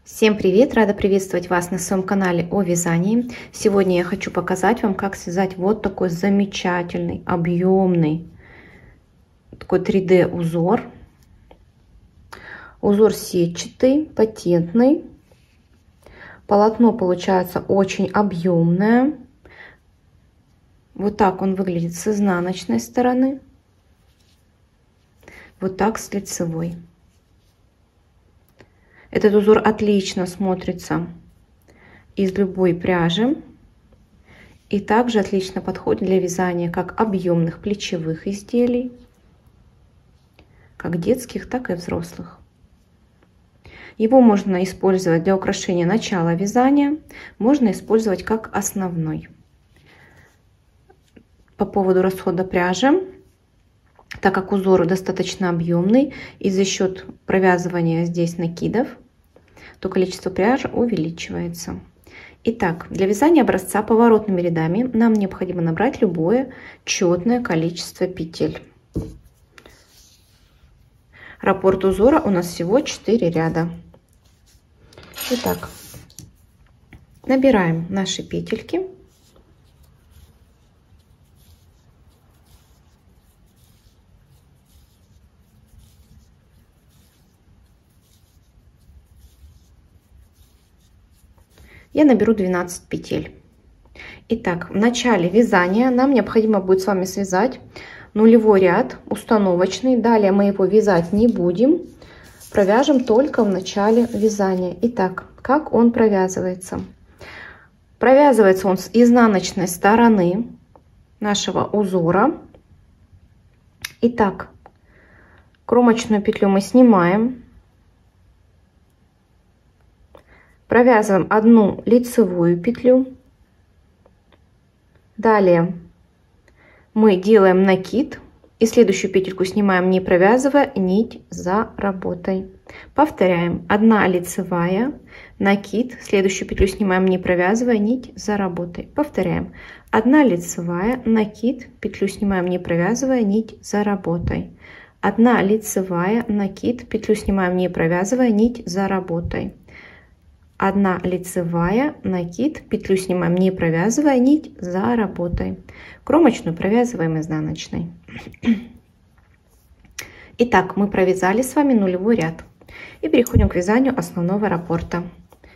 Всем привет! Рада приветствовать вас на своем канале о вязании. Сегодня я хочу показать вам, как связать вот такой замечательный, объемный, такой 3D узор. Узор сетчатый, патентный. Полотно получается очень объемное. Вот так он выглядит с изнаночной стороны. Вот так с лицевой. Этот узор отлично смотрится из любой пряжи и также отлично подходит для вязания как объемных плечевых изделий, как детских, так и взрослых. Его можно использовать для украшения начала вязания, можно использовать как основной. По поводу расхода пряжи, так как узор достаточно объемный и за счет провязывания здесь накидов, то количество пряжи увеличивается. Итак, для вязания образца поворотными рядами нам необходимо набрать любое четное количество петель. Раппорт узора у нас всего 4 ряда. Итак, набираем наши петельки. Я наберу 12 петель. Итак, в начале вязания нам необходимо будет с вами связать нулевой ряд установочный. Далее мы его вязать не будем, провяжем только в начале вязания. Итак, как он провязывается? Провязывается он с изнаночной стороны нашего узора. Итак, кромочную петлю мы снимаем. Провязываем одну лицевую петлю. Далее мы делаем накид и следующую петельку снимаем, не провязывая нить за работой. Повторяем: одна лицевая, накид, следующую петлю снимаем, не провязывая нить за работой. Повторяем: одна лицевая, накид, петлю снимаем, не провязывая нить за работой. Одна лицевая, накид, петлю снимаем, не провязывая нить за работой. Одна лицевая, накид, петлю снимаем, не провязывая нить за работой. Кромочную провязываем изнаночной. Итак, мы провязали с вами нулевой ряд и переходим к вязанию основного раппорта.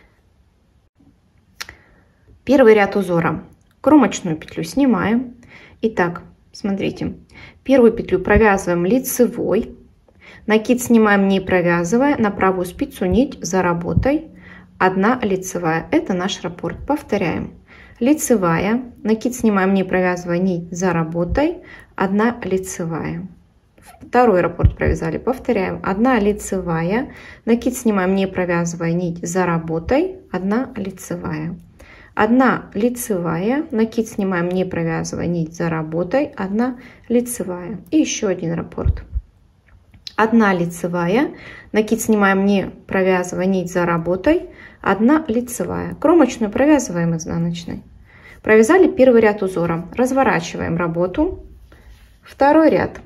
Первый ряд узора. Кромочную петлю снимаем. Итак, смотрите, первую петлю провязываем лицевой, накид снимаем, не провязывая, на правую спицу нить за работой. Одна лицевая, это наш раппорт. Повторяем: лицевая, накид снимаем, не провязывая нить за работой, одна лицевая. Второй раппорт провязали. Повторяем: одна лицевая, накид снимаем, не провязывая нить за работой, одна лицевая. Одна лицевая, накид снимаем, не провязывая нить за работой, одна лицевая. И еще один раппорт. Одна лицевая, накид снимаем, не провязывая нить за работой, одна лицевая. Кромочную провязываем изнаночной. Провязали первый ряд узора. Разворачиваем работу. Второй ряд.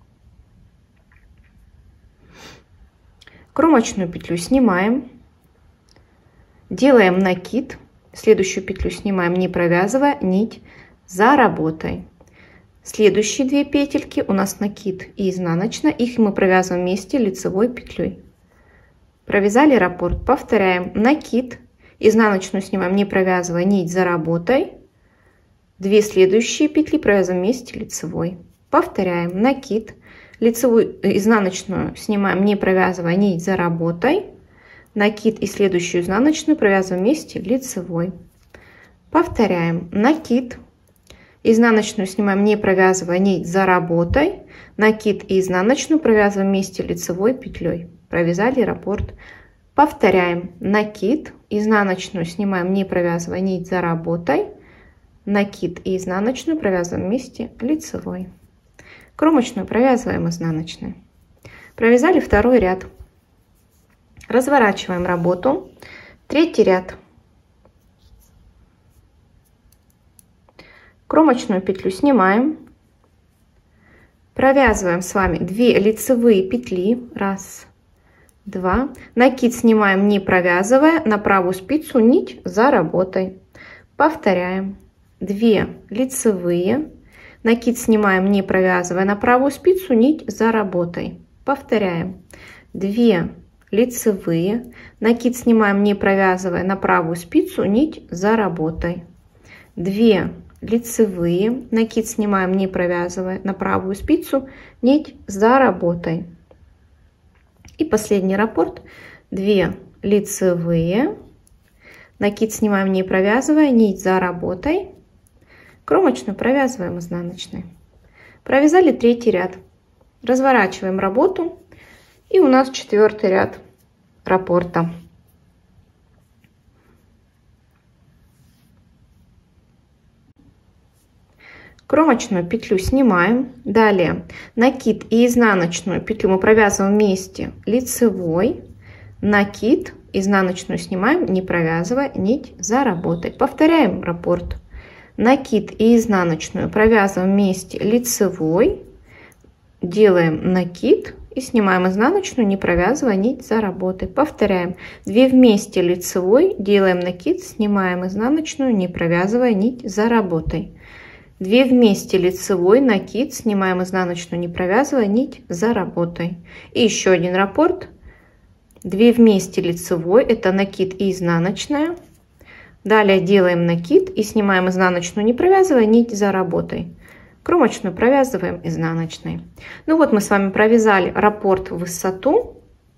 Кромочную петлю снимаем. Делаем накид. Следующую петлю снимаем, не провязывая нить за работой. Следующие две петельки у нас накид и изнаночная. Их мы провязываем вместе лицевой петлей. Провязали раппорт. Повторяем: накид, изнаночную снимаем, не провязывая нить за работой. Две следующие петли провязываем вместе лицевой. Повторяем: накид, лицевую, изнаночную снимаем, не провязывая нить за работой. Накид и следующую изнаночную провязываем вместе лицевой. Повторяем: накид, изнаночную снимаем, не провязывая нить за работой. Накид и изнаночную провязываем вместе лицевой петлей. Провязали раппорт. Повторяем: накид, изнаночную снимаем, не провязывая нить за работой. Накид и изнаночную провязываем вместе лицевой. Кромочную провязываем изнаночной. Провязали второй ряд. Разворачиваем работу. Третий ряд. Кромочную петлю снимаем. Провязываем с вами 2 лицевые петли. 1, 2. Накид снимаем, не провязывая, на правую спицу нить за работой. Повторяем. 2 лицевые. Накид снимаем, не провязывая, на правую спицу нить за работой. Повторяем. 2 лицевые. Накид снимаем, не провязывая, на правую спицу нить за работой. 2 лицевые. Накид снимаем, не провязывая, на правую спицу нить за работой. И последний раппорт. 2 лицевые. Накид снимаем, не провязывая, нить за работой. Кромочную провязываем изнаночной. Провязали 3-й ряд. Разворачиваем работу. И у нас 4-й ряд раппорта. Кромочную петлю снимаем. Далее накид и изнаночную петлю мы провязываем вместе лицевой. Накид, изнаночную снимаем, не провязывая, нить за работой. Повторяем раппорт. Накид и изнаночную провязываем вместе лицевой. Делаем накид и снимаем изнаночную, не провязывая, нить за работой. Повторяем. 2 вместе лицевой, делаем накид, снимаем изнаночную, не провязывая, нить за работой. 2 вместе лицевой, накид, снимаем изнаночную, не провязывая, нить за работой. И еще один раппорт. 2 вместе лицевой, это накид и изнаночная. Далее делаем накид и снимаем изнаночную, не провязывая, нить за работой. Кромочную провязываем изнаночной. Ну вот мы с вами провязали раппорт в высоту.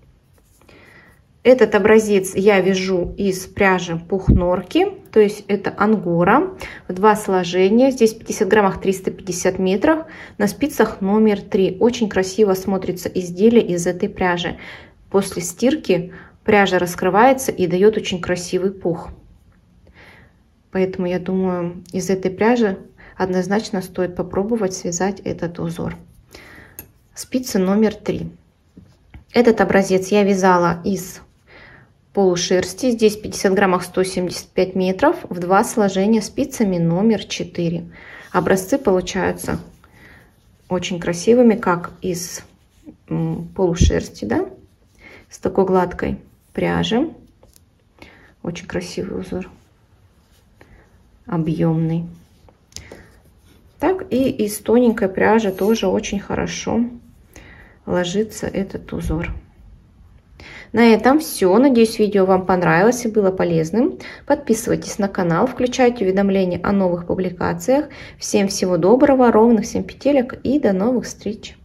Этот образец я вяжу из пряжи пух норки, то есть это ангора в 2 сложения. Здесь в 50 граммах 350 метров на спицах номер 3. Очень красиво смотрится изделие из этой пряжи. После стирки пряжа раскрывается и дает очень красивый пух. Поэтому я думаю, из этой пряжи однозначно стоит попробовать связать этот узор. Спицы номер 3. Этот образец я вязала из полушерсти. Здесь 50 граммах 175 метров в 2 сложения спицами номер 4. Образцы получаются очень красивыми, как из полушерсти, да, с такой гладкой пряжи. Очень красивый узор, объемный. Так и из тоненькой пряжи тоже очень хорошо ложится этот узор. На этом все. Надеюсь, видео вам понравилось и было полезным. Подписывайтесь на канал, включайте уведомления о новых публикациях. Всем всего доброго, ровных всем петелек и до новых встреч!